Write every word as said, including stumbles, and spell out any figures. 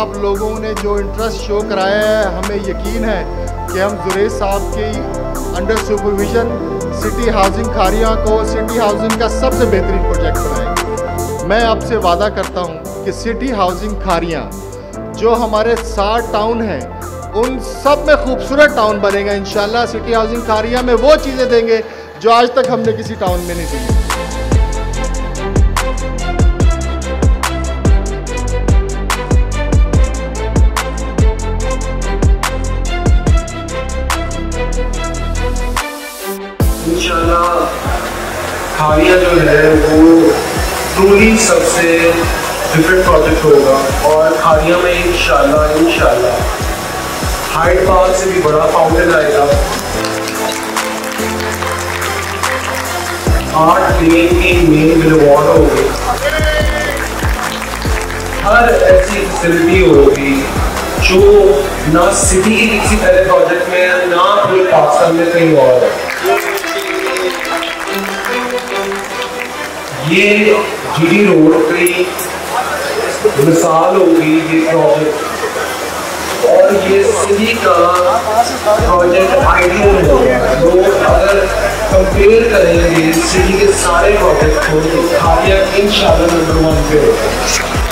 आप लोगों ने जो इंटरेस्ट शो कराया है, हमें यकीन है कि हम जुरैज साहब की under supervision city housing Kharian को सिटी हाउसिंग का सबसे बेहतरीन प्रोजेक्ट बनाएंगे। मैं आपसे वादा करता हूं कि सिटी हाउसिंग खारियां जो हमारे सात टाउन हैं उन सब में खूबसूरत टाउन बनेगा इंशाल्लाह। सिटी हाउसिंग खारियां में वो चीज़ें देंगे जो आज तक हमने किसी टाउन में नहीं दी। इंशाल्लाह खारिया जो है वो ट्रूली सबसे डिफरेंट प्रोजेक्ट होगा और खारिया में इंशाल्लाह इंशाल्लाह हाइड पार्क से भी बड़ा फाउंटेन आएगा। आठ लेन की मेन बिलवार्ड होगी, हर ऐसी फैसिलिटी होगी जो ना सिटी के किसी पहले प्रोजेक्ट में है ना पूरे पाकिस्तान में कहीं और है। ये जीडी रोड की मिसाल होगी ये प्रोजेक्ट, और ये सिटी का प्रोजेक्ट आइडियल होगा। लोग अगर कंपेयर करेंगे सिटी के सारे प्रोजेक्ट को तो खारिया इंशाल्लाह नंबर वन पे होगा।